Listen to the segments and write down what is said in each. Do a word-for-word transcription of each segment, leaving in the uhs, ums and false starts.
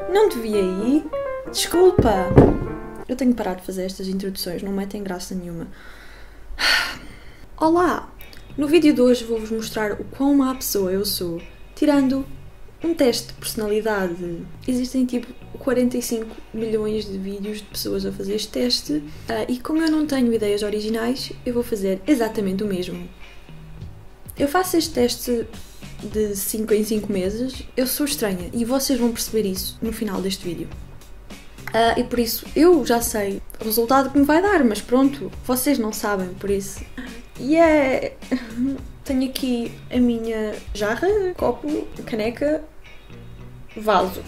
Não devia ir. Desculpa. Eu tenho que parar de fazer estas introduções, não metem graça nenhuma. Olá! No vídeo de hoje vou-vos mostrar o quão má pessoa eu sou, tirando um teste de personalidade. Existem tipo quarenta e cinco milhões de vídeos de pessoas a fazer este teste uh, e como eu não tenho ideias originais, eu vou fazer exatamente o mesmo. Eu faço este teste de cinco em cinco meses, eu sou estranha e vocês vão perceber isso no final deste vídeo. Uh, e por isso, eu já sei o resultado que me vai dar, mas pronto, vocês não sabem, por isso. E yeah. Tenho aqui a minha jarra, copo, caneca, vaso.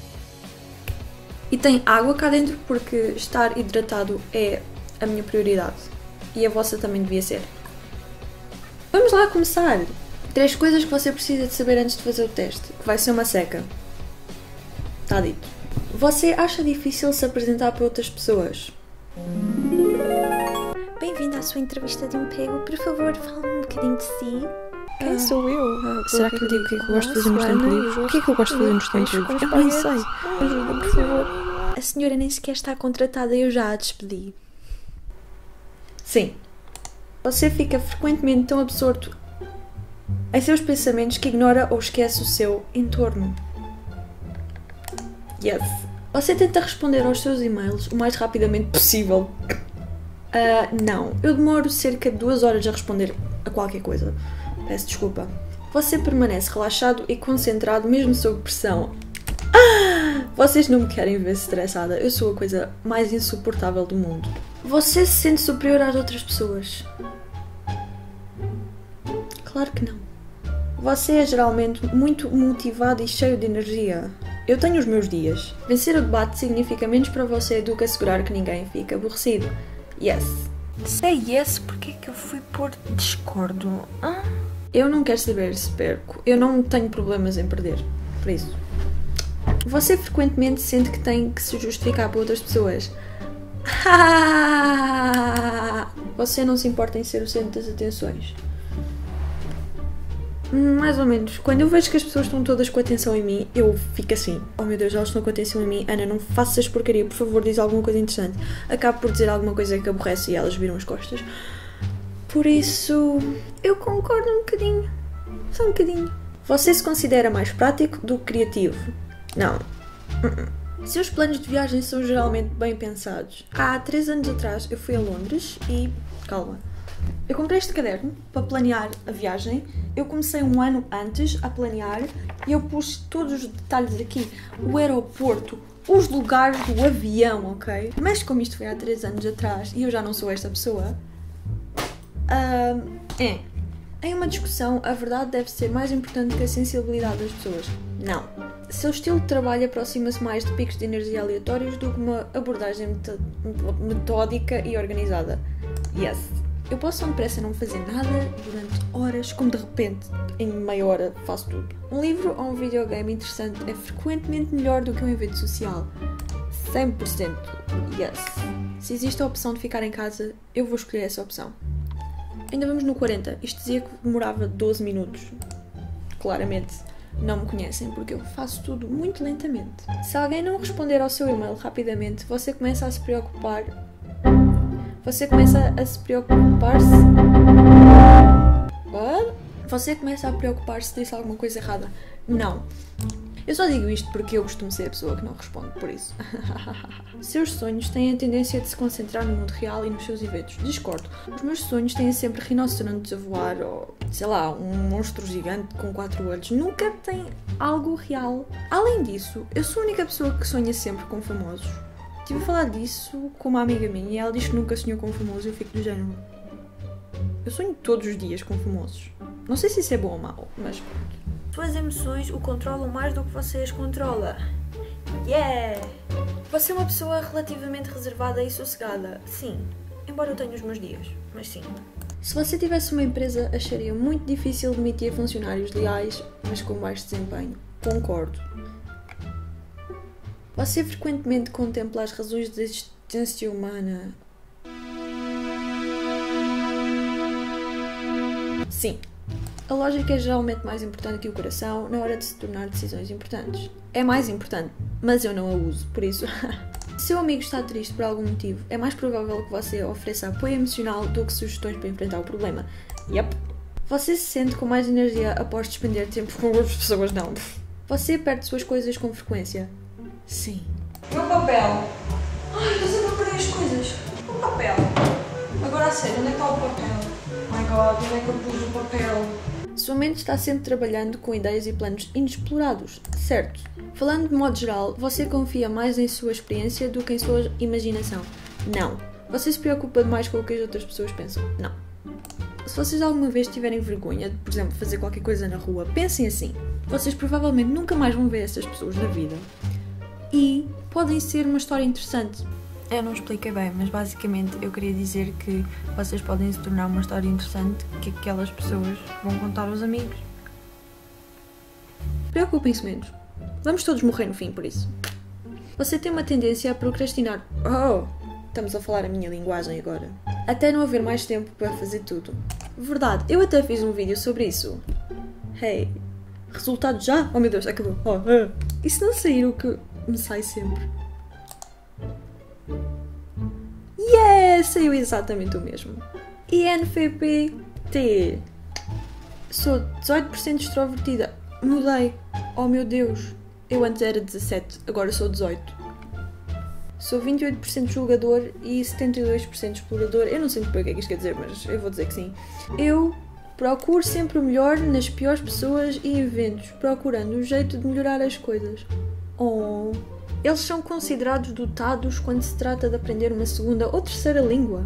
E tem água cá dentro porque estar hidratado é a minha prioridade. E a vossa também devia ser. Vamos lá começar! Três coisas que você precisa de saber antes de fazer o teste, que vai ser uma seca. Está dito. Você acha difícil se apresentar para outras pessoas? Bem-vindo à sua entrevista de emprego. Por favor, fale-me um bocadinho de si. Quem Ah, sou eu? Ah, será que eu digo o que é que eu gosto de fazer nos tempos livres? O que é que eu gosto de fazer nos tempos livres? Eu nem sei. Ajuda, por favor. A senhora nem sequer está contratada e eu já a despedi. Sim. Você fica frequentemente tão absorto em seus pensamentos que ignora ou esquece o seu entorno. Yes. Você tenta responder aos seus e-mails o mais rapidamente possível. Uh, não. Eu demoro cerca de duas horas a responder a qualquer coisa. Peço desculpa. Você permanece relaxado e concentrado mesmo sob pressão. Ah! Vocês não me querem ver estressada. Eu sou a coisa mais insuportável do mundo. Você se sente superior às outras pessoas? Claro que não. Você é geralmente muito motivado e cheio de energia. Eu tenho os meus dias. Vencer o debate significa menos para você do que assegurar que ninguém fica aborrecido. Yes. Se é yes, porquê que eu fui pôr discordo? Ah? Eu não quero saber se perco. Eu não tenho problemas em perder. Por isso. Você frequentemente sente que tem que se justificar para outras pessoas. Você não se importa em ser o centro das atenções. Mais ou menos. Quando eu vejo que as pessoas estão todas com atenção em mim, eu fico assim. Oh meu Deus, elas estão com atenção em mim. Ana, não faças porcaria, por favor, diz alguma coisa interessante. Acabo por dizer alguma coisa que aborrece e elas viram as costas. Por isso, eu concordo um bocadinho. Só um bocadinho. Você se considera mais prático do que criativo? Não. Uh-uh. Seus planos de viagem são geralmente bem pensados. Há três anos atrás eu fui a Londres e... Calma. Eu comprei este caderno para planear a viagem. Eu comecei um ano antes a planear e eu pus todos os detalhes aqui. O aeroporto, os lugares do avião, ok? Mas como isto foi há três anos atrás e eu já não sou esta pessoa... Uh, é. Em uma discussão, a verdade deve ser mais importante que a sensibilidade das pessoas. Não. Seu estilo de trabalho aproxima-se mais de picos de energia aleatórios do que uma abordagem metódica e organizada. Yes. Eu posso tão depressa não fazer nada durante horas, como de repente, em meia hora, faço tudo. Um livro ou um videogame interessante é frequentemente melhor do que um evento social. cem por cento. Yes. Se existe a opção de ficar em casa, eu vou escolher essa opção. Ainda vamos no quarenta. Isto dizia que demorava doze minutos. Claramente não me conhecem porque eu faço tudo muito lentamente. Se alguém não responder ao seu e-mail rapidamente, você começa a se preocupar... Você começa a se preocupar-se... What? Você começa a preocupar-se se disse alguma coisa errada. Não. Eu só digo isto porque eu costumo ser a pessoa que não responde, por isso. Seus sonhos têm a tendência de se concentrar no mundo real e nos seus eventos. Discordo. Os meus sonhos têm sempre rinocerontes a voar ou, sei lá, um monstro gigante com quatro olhos. Nunca tem algo real. Além disso, eu sou a única pessoa que sonha sempre com famosos. Estive a falar disso com uma amiga minha e ela diz que nunca sonhou com famosos e eu fico do género. Eu sonho todos os dias com famosos. Não sei se isso é bom ou mau, mas pronto. Suas emoções o controlam mais do que você as controla. Yeah! Você é uma pessoa relativamente reservada e sossegada. Sim, embora eu tenha os meus dias, mas sim. Se você tivesse uma empresa, acharia muito difícil demitir funcionários leais, mas com baixo desempenho. Concordo. Você frequentemente contempla as razões da existência humana? Sim. A lógica é geralmente mais importante que o coração na hora de se tornar decisões importantes. É mais importante, mas eu não a uso, por isso... Se seu amigo está triste por algum motivo, é mais provável que você ofereça apoio emocional do que sugestões para enfrentar o problema. Yep. Você se sente com mais energia após despender tempo com outras pessoas? Não. Você perde suas coisas com frequência? Sim. Meu papel. Ai, estou sempre a perder as coisas. O papel. Agora a sério, onde é que está o papel? My God, onde é que eu pus o papel? Sua mente está sempre trabalhando com ideias e planos inexplorados, certo? Falando de modo geral, você confia mais em sua experiência do que em sua imaginação? Não. Você se preocupa demais com o que as outras pessoas pensam? Não. Se vocês alguma vez tiverem vergonha de, por exemplo, fazer qualquer coisa na rua, pensem assim. Vocês provavelmente nunca mais vão ver essas pessoas na vida. E podem ser uma história interessante. Eu não expliquei bem, mas basicamente eu queria dizer que vocês podem se tornar uma história interessante que aquelas pessoas vão contar aos amigos. Preocupem-se menos. Vamos todos morrer no fim, por isso. Você tem uma tendência a procrastinar. Oh, estamos a falar a minha linguagem agora. Até não haver mais tempo para fazer tudo. Verdade, eu até fiz um vídeo sobre isso. Hey, resultado já? Oh meu Deus, acabou. Oh, uh. E se não sair o que me sai sempre? Yeah, saiu exatamente o mesmo. I N F P T. Sou dezoito por cento extrovertida. Mudei. Oh meu Deus. Eu antes era dezassete, agora sou dezoito. Sou vinte e oito por cento julgador e setenta e dois por cento explorador. Eu não sei muito bem o que é que isto quer dizer, mas eu vou dizer que sim. Eu procuro sempre o melhor nas piores pessoas e eventos, procurando um jeito de melhorar as coisas. Oh... Eles são considerados dotados quando se trata de aprender uma segunda ou terceira língua.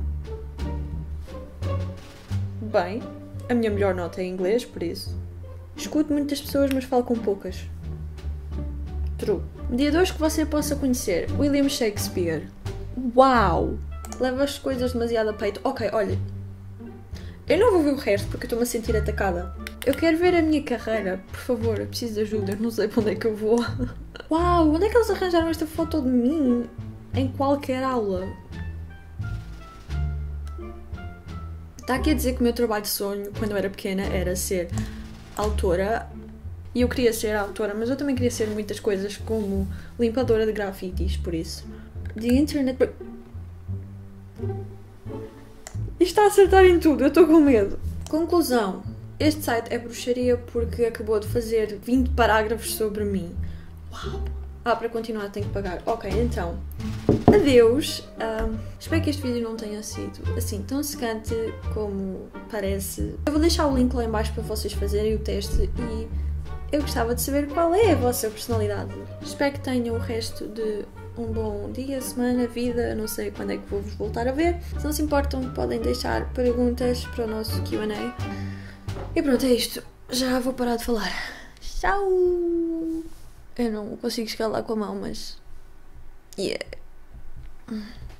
Bem, a minha melhor nota é em inglês, por isso. Escuto muitas pessoas, mas falo com poucas. True. Mediadores que você possa conhecer. William Shakespeare. Uau! Leva as coisas demasiado a peito. Ok, olha. Eu não vou ver o resto porque eu estou-me a sentir atacada. Eu quero ver a minha carreira. Por favor, eu preciso de ajuda. Eu não sei para onde é que eu vou. Uau, onde é que eles arranjaram esta foto de mim? Em qualquer aula. Está aqui a dizer que o meu trabalho de sonho, quando eu era pequena, era ser autora. E eu queria ser autora, mas eu também queria ser muitas coisas, como limpadora de grafitis, por isso. The Internet... Isto está a acertar em tudo, eu estou com medo. Conclusão. Este site é bruxaria porque acabou de fazer vinte parágrafos sobre mim. Uau! Ah, para continuar tenho que pagar. Ok, então. Adeus. Um, espero que este vídeo não tenha sido assim tão secante como parece. Eu vou deixar o link lá em baixo para vocês fazerem o teste e eu gostava de saber qual é a vossa personalidade. Espero que tenham o resto de um bom dia, semana, vida. Não sei quando é que vou-vos voltar a ver. Se não se importam, podem deixar perguntas para o nosso Q and A. E pronto, é isto. Já vou parar de falar. Tchau! Eu não consigo chegar lá com a mão, mas... Yeah.